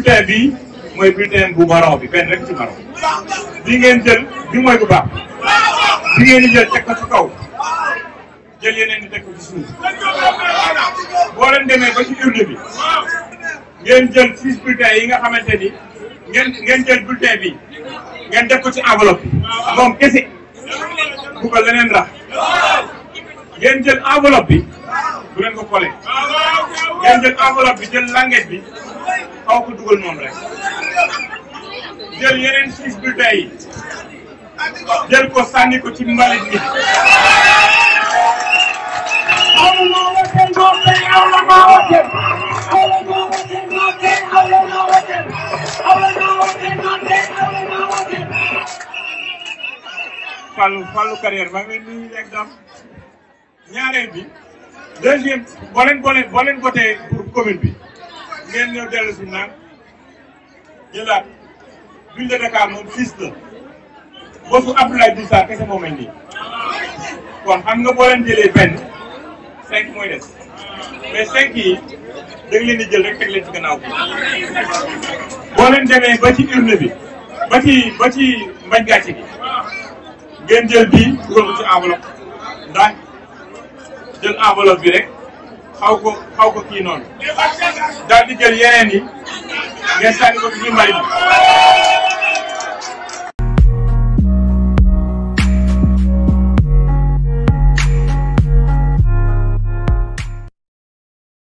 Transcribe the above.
bulletin bi mooy bulletin bu marron bi benn rek ci marron bi ngeen jël bi mooy bu baax bi ngeen di jël teg ko ci kaw jël yeneen di teg ko ci suuf boo leen demee ba ci urne bi ngeen jël 6 bulletins yi nga xamante ni ngeen jël bulletin bi ngeen def ko ci enveloppe bi moom kese bu ko leneen rax ngeen jël enveloppe bi bu leen ko collé ngeen jël enveloppe bi jël languette bi xaw ko dugal noonu rek jël yeneen 6 bulletins yi jël ko sànni ko ci mbalit mi. Fallou carrière maa ngi leen di nuyu exemple ñaareel bi deuxième boo leen voté pour commune bi ngeen ñëw dellu si naan jëlaat ville de Dakar moom 6 la bosu Abdoulaye Diouf Sarr kese moo mel nii kon xam nga boo leen jëlee benn 5 mooy des mais 5 yi da nga leen di jël rek teg leen ci gannaaw bi boo leen demee ba ci urne bi ba ci mbañ gàcce gi ngeen jël bii dugal ko ci enveloppe ndax jël enveloppe bi rek xaw ko kii noonu daal di jël yeneen yi ngeen sànni ko ci mbalit bi